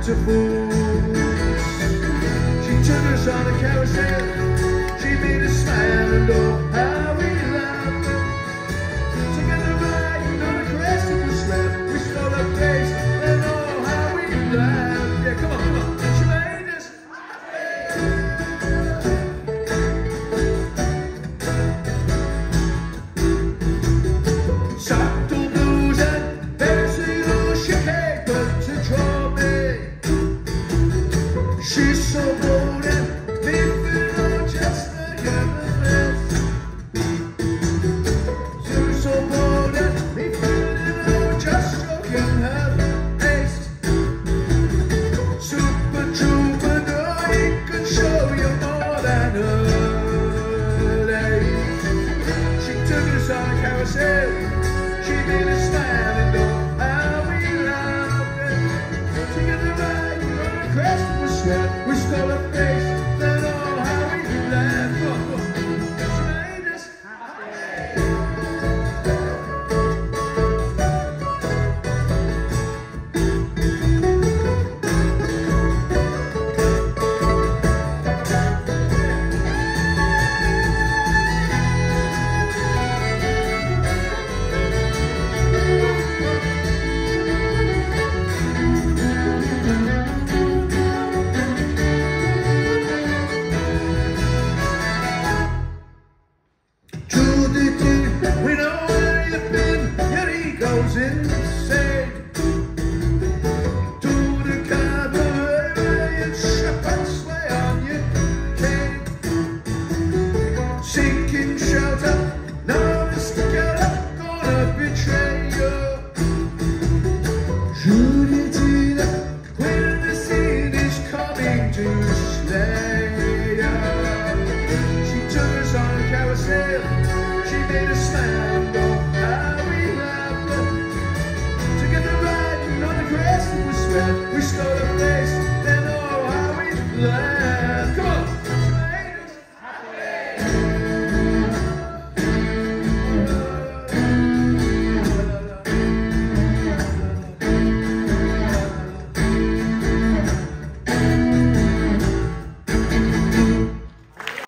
to fools. She took us on a carousel. She made us smile and oh, how we laughed. Together riding on a crescent was sled. We stole a place and oh, how we laughed. Yeah, come on, come on. She made us subtle blues and pencil she came but to draw me. She's so bold and living on just like everything else. She's so bold and living on just stroking her face. Super trooper, no, he can show you more than her age. She took us on a carousel. She made us smile and oh, how we laughed. Together riding on a crest was sweat. We stole a face, then oh, how we laughed. Oh, oh. She made us Judy, we know where you've been, yet he goes insane. To the cabaret and shepherds lay on your cane. Sinking shelter, no mistake, I'm gonna betray you. Judy, the queen of the scene is coming to slay you. She took us on a carousel. She made us smile and oh, how we laughed. Together riding on the grass that was sweat. We stole a place, then oh, how we laughed.